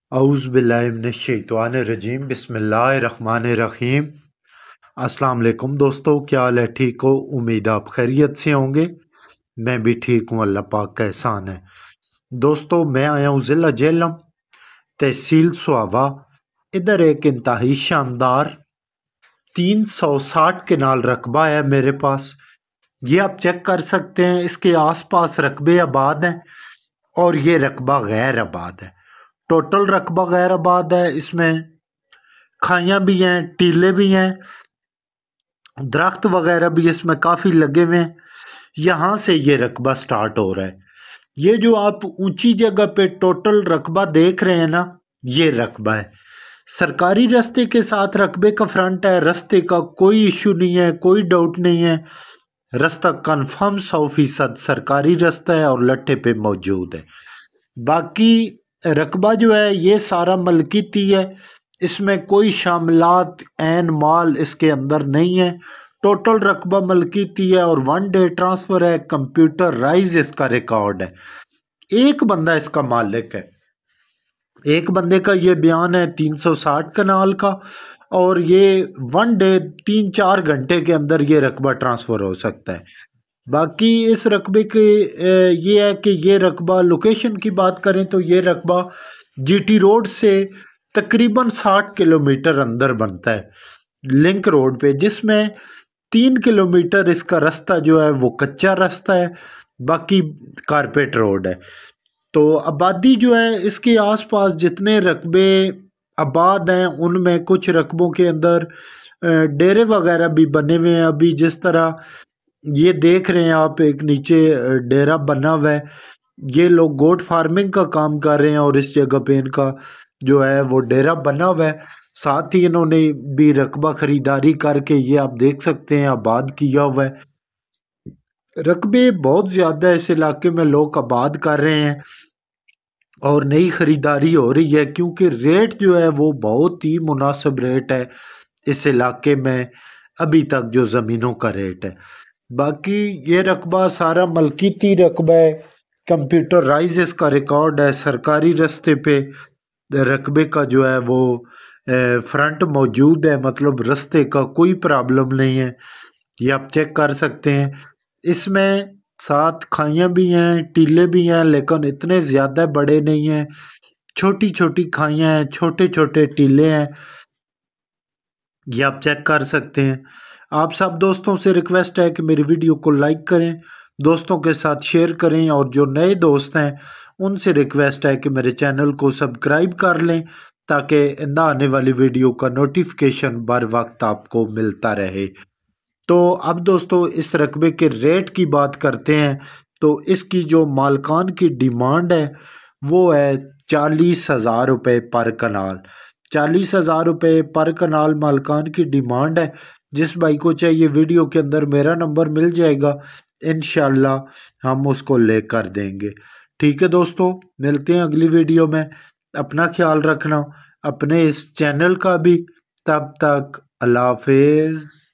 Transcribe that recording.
औज़ु बिल्लाहि मिनश्शैतानिर्रजीम बिस्मिल्लाहिर्रहमानिर्रहीम। अस्सलाम वालेकुम दोस्तों, क्या हाल है? ठीक हो? उम्मीद आप खैरियत से होंगे। मैं भी ठीक हूँ, अल्लाह पाक का एहसान है। दोस्तों, मैं आया हूँ ज़िला झेलम, तहसील स्वावा। इधर एक इंतहाई शानदार 360 केनाल रकबा है मेरे पास। ये आप चेक कर सकते हैं। इसके आसपास रकबे आबाद हैं और ये रकबा गैर आबाद है। टोटल रकबा गैर आबाद है। इसमें खाइयाँ भी हैं, टीले भी हैं, दरख्त वगैरह भी इसमें काफ़ी लगे हुए हैं। यहाँ से ये रकबा स्टार्ट हो रहा है। ये जो आप ऊंची जगह पे टोटल रकबा देख रहे हैं ना, ये रकबा है। सरकारी रास्ते के साथ रकबे का फ्रंट है। रास्ते का कोई इशू नहीं है, कोई डाउट नहीं है। रास्ता कन्फर्म 100% सरकारी रास्ता है और लट्ठे पे मौजूद है। बाकी रकबा जो है ये सारा मलकीती है। इसमें कोई शामिलात एन माल इसके अंदर नहीं है। टोटल रकबा मलकीती है और 1 डे ट्रांसफ़र है। कंप्यूटराइज इसका रिकॉर्ड है। एक बंदा इसका मालिक है। एक बंदे का ये बयान है 360 कनाल का, और ये 1 डे 3-4 घंटे के अंदर ये रकबा ट्रांसफ़र हो सकता है। बाकी इस रकबे के ये है कि ये रकबा लोकेशन की बात करें तो ये रकबा जीटी रोड से तकरीबन 60 किलोमीटर अंदर बनता है, लिंक रोड पे, जिसमें 3 किलोमीटर इसका रास्ता जो है वो कच्चा रास्ता है, बाकी कारपेट रोड है। तो आबादी जो है इसके आसपास जितने रकबे आबाद हैं उनमें कुछ रकबों के अंदर डेरे वगैरह भी बने हुए हैं। अभी जिस तरह ये देख रहे हैं आप, एक नीचे डेरा बना हुआ है। ये लोग गोट फार्मिंग का काम कर रहे हैं और इस जगह पे इनका जो है वो डेरा बना हुआ है। साथ ही इन्होंने भी रकबा खरीदारी करके ये आप देख सकते हैं आबाद किया हुआ है। रकबे बहुत ज़्यादा इस इलाके में लोग आबाद कर रहे हैं और नई खरीदारी हो रही है, क्योंकि रेट जो है वो बहुत ही मुनासिब रेट है इस इलाके में अभी तक जो ज़मीनों का रेट है। बाकी ये रकबा सारा मलकीती रकबा है। कंप्यूटराइज इसका रिकॉर्ड है। सरकारी रास्ते पे रकबे का जो है वो फ्रंट मौजूद है, मतलब रास्ते का कोई प्रॉब्लम नहीं है। ये आप चेक कर सकते हैं। इसमें 7 खाइयाँ भी हैं, टीले भी हैं, लेकिन इतने ज़्यादा बड़े नहीं हैं। छोटी छोटी खाइयाँ हैं, छोटे छोटे टीले हैं। ये आप चेक कर सकते हैं। आप सब दोस्तों से रिक्वेस्ट है कि मेरी वीडियो को लाइक करें, दोस्तों के साथ शेयर करें, और जो नए दोस्त हैं उनसे रिक्वेस्ट है कि मेरे चैनल को सब्सक्राइब कर लें ताकि ना आने वाली वीडियो का नोटिफिकेशन बर वक्त आपको मिलता रहे। तो अब दोस्तों इस रकबे के रेट की बात करते हैं। तो इसकी जो मालकान की डिमांड है वो है 40,000 रुपये पर कनाल। 40,000 रुपये पर कनाल मालकान की डिमांड है। जिस भाई को चाहिए वीडियो के अंदर मेरा नंबर मिल जाएगा, इंशाल्लाह हम उसको लेकर देंगे। ठीक है दोस्तों, मिलते हैं अगली वीडियो में। अपना ख्याल रखना, अपने इस चैनल का भी। तब तक अल्लाह हाफिज़।